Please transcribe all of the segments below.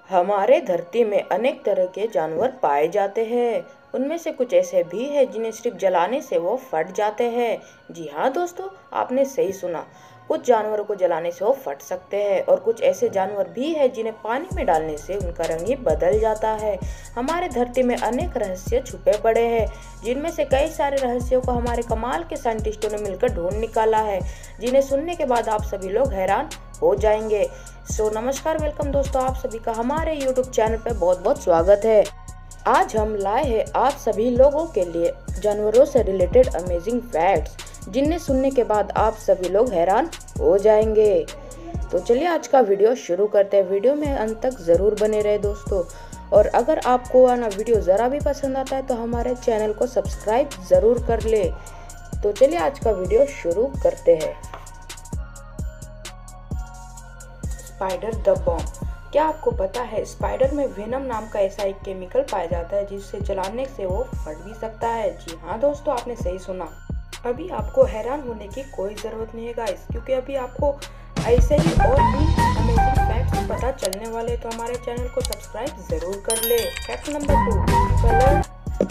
हमारे धरती में अनेक तरह के जानवर पाए जाते हैं। उनमें से कुछ ऐसे भी हैं जिन्हें सिर्फ जलाने से वो फट जाते हैं। जी हाँ दोस्तों, आपने सही सुना। कुछ जानवरों को जलाने से वो फट सकते हैं और कुछ ऐसे जानवर भी हैं जिन्हें पानी में डालने से उनका रंग ही बदल जाता है। हमारे धरती में अनेक रहस्य छुपे पड़े हैं, जिनमें से कई सारे रहस्यों को हमारे कमाल के साइंटिस्टों ने मिलकर ढूंढ निकाला है, जिन्हें सुनने के बाद आप सभी लोग हैरान हो जाएंगे। नमस्कार, वेलकम दोस्तों, आप सभी का हमारे YouTube चैनल पे बहुत बहुत स्वागत है। आज हम लाए हैं आप सभी लोगों के लिए जानवरों से रिलेटेड अमेजिंग फैक्ट्स, जिन्हें सुनने के बाद आप सभी लोग हैरान हो जाएंगे। तो चलिए आज का वीडियो शुरू करते हैं। वीडियो में अंत तक ज़रूर बने रहे दोस्तों, और अगर आपको आना वीडियो ज़रा भी पसंद आता है तो हमारे चैनल को सब्सक्राइब ज़रूर कर ले। तो चलिए आज का वीडियो शुरू करते हैं। Spider the bomb. क्या आपको पता है स्पाइडर में वेनम नाम का ऐसा एक केमिकल पाया जाता है जिससे जलाने से वो फट भी सकता है। जी हाँ दोस्तों, आपने सही सुना। अभी आपको हैरान होने की कोई ज़रूरत नहीं है गाइस, क्योंकि अभी आपको ऐसे ही और भी अमेजिंग फैक्ट्स पता चलने वाले। तो हमारे चैनल को सब्सक्राइब ज़रूर कर ले। Fact number 2, colour.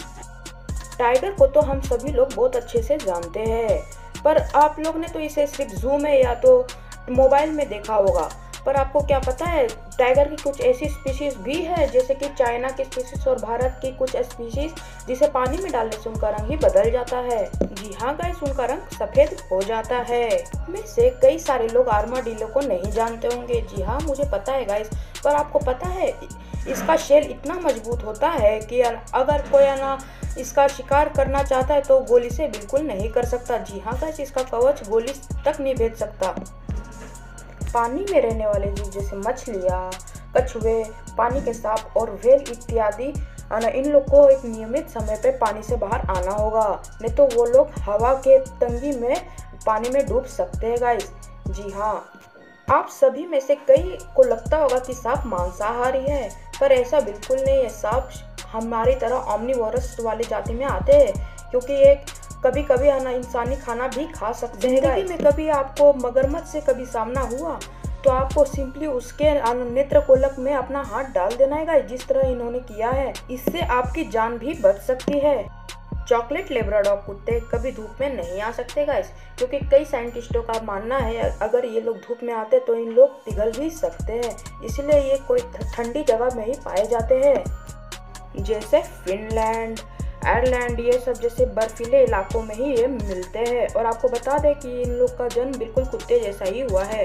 टाइगर को तो हम सभी लोग बहुत अच्छे से जानते हैं, पर आप लोग ने तो इसे सिर्फ जू में या तो मोबाइल में देखा होगा। पर आपको क्या पता है टाइगर की कुछ ऐसी स्पीशीज भी है, जैसे कि चाइना की स्पीशीज और भारत की कुछ स्पीशीज, जिसे पानी में डालने से उनका रंग ही बदल जाता है। जी हाँ गाइस, उनका रंग सफेद हो जाता है। में से कई सारे लोग आर्माडिलो को नहीं जानते होंगे। जी हाँ, मुझे पता है गाइस, पर आपको पता है इसका शेल इतना मजबूत होता है कि अगर कोई ना इसका शिकार करना चाहता है तो गोली से बिल्कुल नहीं कर सकता। जी हाँ गाइस, इसका कवच गोली तक नहीं भेज सकता। पानी में रहने वाले जीव जैसे मछलियाँ, कछुए, पानी के सांप और व्हेल इत्यादि, इन लोग को एक नियमित समय पे पानी से बाहर आना होगा, नहीं तो वो लोग हवा के तंगी में पानी में डूब सकते हैं गाइस। जी हाँ, आप सभी में से कई को लगता होगा कि सांप मांसाहारी है, पर ऐसा बिल्कुल नहीं है। सांप हमारी तरह ओमनिवोरस वाली जाति में आते हैं, क्योंकि एक कभी कभी इंसानी खाना भी खा सकते हैं। जिंदगी में कभी आपको मगरमच्छ से कभी सामना हुआ तो आपको सिंपली उसके नेत्र कोलक में अपना हाथ डाल देना है, जिस तरह इन्होंने किया है। इससे आपकी जान भी बच सकती है। चॉकलेट लेब्राडॉर कुत्ते कभी धूप में नहीं आ सकते गाइस, क्योंकि कई साइंटिस्टों का मानना है अगर ये लोग धूप में आते तो इन लोग पिघल भी सकते हैं, इसलिए ये कोई ठंडी जगह में ही पाए जाते हैं, जैसे फिनलैंड, आयरलैंड, ये सब जैसे बर्फीले इलाकों में ही ये मिलते हैं। और आपको बता दें कि इन लोग का जन्म बिल्कुल कुत्ते जैसा ही हुआ है।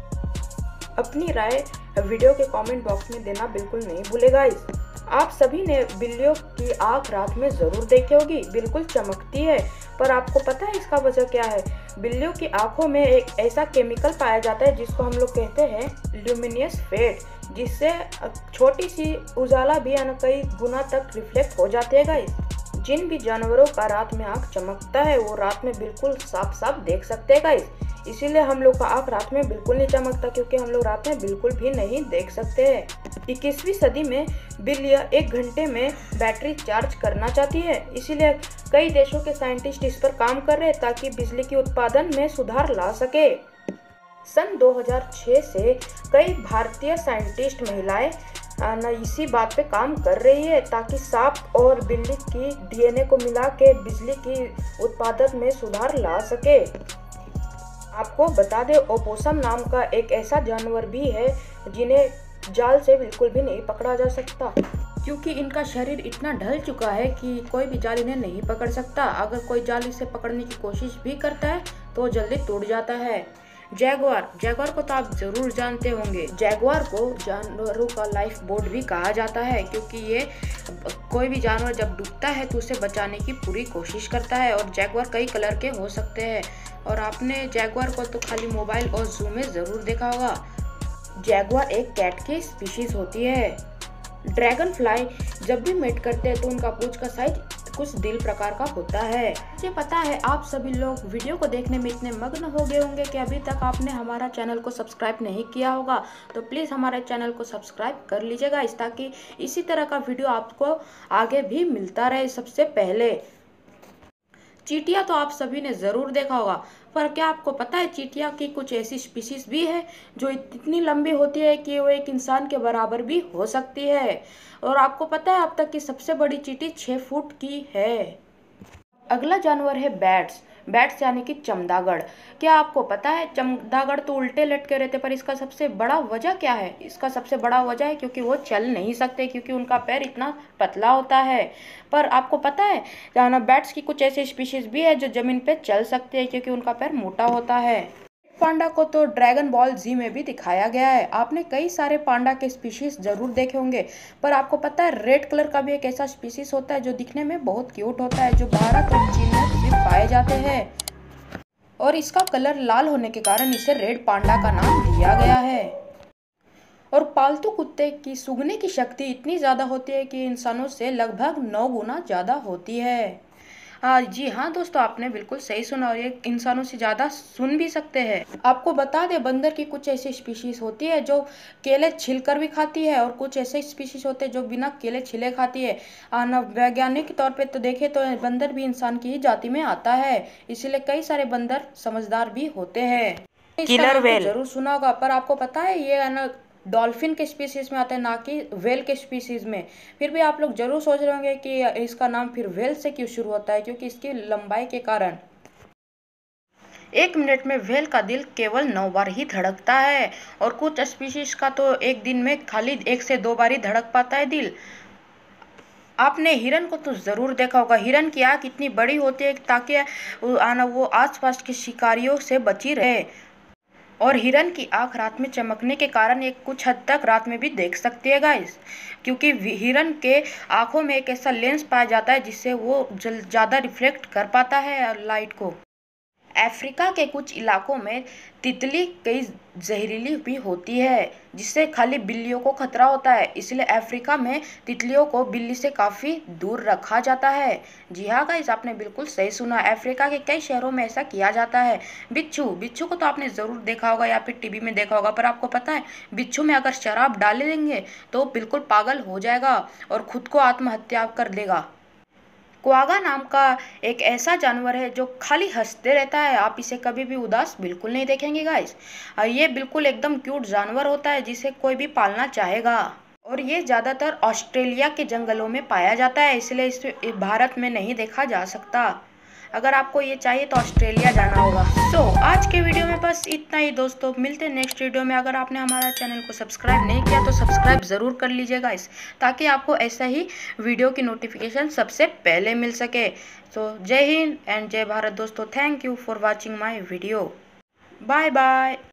अपनी राय वीडियो के कमेंट बॉक्स में देना बिल्कुल नहीं भूलेगा। आप सभी ने बिल्लियों की आँख रात में ज़रूर देखी होगी, बिल्कुल चमकती है। पर आपको पता है इसका वजह क्या है? बिल्लियों की आँखों में एक ऐसा केमिकल पाया जाता है जिसको हम लोग कहते हैं ल्यूमिनियस फेट, जिससे छोटी सी उजाला भी कई गुना तक रिफ्लेक्ट हो जाती है गाइस। जिन भी जानवरों का रात में आँख चमकता है वो रात में बिल्कुल साफ साफ देख सकते हैं गाइस। इसीलिए हम लोग का आँख रात में बिल्कुल नहीं चमकता, क्योंकि हम लोग रात में बिल्कुल भी नहीं देख सकते हैं। 21वीं सदी में बिल्लियाँ 1 घंटे में बैटरी चार्ज करना चाहती है, इसीलिए कई देशों के साइंटिस्ट इस पर काम कर रहे हैं ताकि बिजली के उत्पादन में सुधार ला सके। सन 2006 से कई भारतीय साइंटिस्ट महिलाएं इसी बात पे काम कर रही है ताकि सांप और बिल्ली की डीएनए को मिला के बिजली की उत्पादन में सुधार ला सके। आपको बता दें, ओपोसम नाम का एक ऐसा जानवर भी है जिन्हें जाल से बिल्कुल भी नहीं पकड़ा जा सकता, क्योंकि इनका शरीर इतना ढल चुका है कि कोई भी जाल इन्हें नहीं पकड़ सकता। अगर कोई जाल इसे पकड़ने की कोशिश भी करता है तो जल्दी टूट जाता है। जैगुआर को तो आप जरूर जानते होंगे। जैगुआर को जानवरों का लाइफ बोट भी कहा जाता है, क्योंकि ये कोई भी जानवर जब डूबता है तो उसे बचाने की पूरी कोशिश करता है। और जैगुआर कई कलर के हो सकते हैं, और आपने जैगुआर को तो खाली मोबाइल और जू में ज़रूर देखा होगा। जैगुआर एक कैट की स्पीशीज होती है। ड्रैगन फ्लाई जब भी मेट करते हैं तो उनका पूंछ का साइज कुछ दिल प्रकार का होता है। मुझे पता है आप सभी लोग वीडियो को देखने में इतने मग्न हो गए होंगे कि अभी तक आपने हमारा चैनल को सब्सक्राइब नहीं किया होगा, तो प्लीज़ हमारे चैनल को सब्सक्राइब कर लीजिएगा, ताकि इसी तरह का वीडियो आपको आगे भी मिलता रहे सबसे पहले। चींटियां तो आप सभी ने ज़रूर देखा होगा, पर क्या आपको पता है चींटियां की कुछ ऐसी स्पीशीज भी है जो इतनी लंबी होती है कि वो एक इंसान के बराबर भी हो सकती है। और आपको पता है अब तक की सबसे बड़ी चींटी 6 फुट की है। अगला जानवर है बैट्स। बैट्स यानी कि चमगादड़। क्या आपको पता है चमगादड़ तो उल्टे लटके रहते, पर इसका सबसे बड़ा वजह क्या है? इसका सबसे बड़ा वजह है क्योंकि वो चल नहीं सकते, क्योंकि उनका पैर इतना पतला होता है। पर आपको पता है बैट्स की कुछ ऐसी स्पीशीज भी है जो जमीन पे चल सकते हैं क्योंकि उनका पैर मोटा होता है। पांडा को तो ड्रैगन बॉल जी में भी दिखाया गया है। आपने कई सारे पांडा के स्पीशीज जरूर देखे होंगे, पर आपको पता है रेड कलर का भी एक ऐसा स्पीशीज होता है जो दिखने में बहुत क्यूट होता है, जो भारत और चीन में सिर्फ पाए जाते हैं। और इसका कलर लाल होने के कारण इसे रेड पांडा का नाम दिया गया है। और पालतू कुत्ते की सूंघने की शक्ति इतनी ज़्यादा होती है कि इंसानों से लगभग 9 गुना ज़्यादा होती है। जी हाँ दोस्तों, आपने बिल्कुल सही सुना, और ये इंसानों से ज़्यादा सुन भी सकते हैं। आपको बता दें, बंदर की कुछ ऐसी स्पीशीज होती है जो केले छिलकर भी खाती है, और कुछ ऐसे स्पीशीज होते हैं जो बिना केले छिले खाती है। वैज्ञानिक तौर पे तो देखें तो बंदर भी इंसान की ही जाति में आता है, इसीलिए कई सारे बंदर समझदार भी होते हैं। किलर वेल जरूर सुना होगा, पर आपको पता है ये डॉल्फिन के स्पीसीज में आता है, ना कि वेल के स्पीसीज में। फिर भी आप लोग जरूर सोच रहे होंगे कि इसका नाम फिर वेल से क्यों शुरू होता है, क्योंकि इसकी लंबाई के कारण। 1 मिनट में वेल का दिल केवल 9 बार ही धड़कता है, और कुछ स्पीशीज का तो एक दिन में खाली 1 से 2 बार ही धड़क पाता है दिल। आपने हिरन को तो ज़रूर देखा होगा। हिरन की आँख इतनी बड़ी होती है ताकि वो आसपास के शिकारियों से बची रहे, और हिरन की आँख रात में चमकने के कारण ये कुछ हद तक रात में भी देख सकती है गाइस, क्योंकि हिरन के आँखों में एक ऐसा लेंस पाया जाता है जिससे वो ज़्यादा रिफ्लेक्ट कर पाता है लाइट को। अफ्रीका के कुछ इलाकों में तितली कई जहरीली भी होती है, जिससे खाली बिल्लियों को खतरा होता है, इसलिए अफ्रीका में तितलियों को बिल्ली से काफ़ी दूर रखा जाता है। जी हाँ गाइस, आपने बिल्कुल सही सुना, अफ्रीका के कई शहरों में ऐसा किया जाता है। बिच्छू को तो आपने ज़रूर देखा होगा या फिर टीवी में देखा होगा, पर आपको पता है बिच्छू में अगर शराब डाल देंगे तो बिल्कुल पागल हो जाएगा और खुद को आत्महत्या कर लेगा। क्वागा नाम का एक ऐसा जानवर है जो खाली हंसते रहता है, आप इसे कभी भी उदास बिल्कुल नहीं देखेंगे गाइस। ये बिल्कुल एकदम क्यूट जानवर होता है जिसे कोई भी पालना चाहेगा, और ये ज़्यादातर ऑस्ट्रेलिया के जंगलों में पाया जाता है, इसलिए इसे भारत में नहीं देखा जा सकता। अगर आपको ये चाहिए तो ऑस्ट्रेलिया जाना होगा। आज के वीडियो में बस इतना ही दोस्तों, मिलते हैं नेक्स्ट वीडियो में। अगर आपने हमारा चैनल को सब्सक्राइब नहीं किया तो सब्सक्राइब ज़रूर कर लीजिएगा ताकि आपको ऐसा ही वीडियो की नोटिफिकेशन सबसे पहले मिल सके। जय हिंद एंड जय भारत दोस्तों। Thank you for watching my video. Bye bye.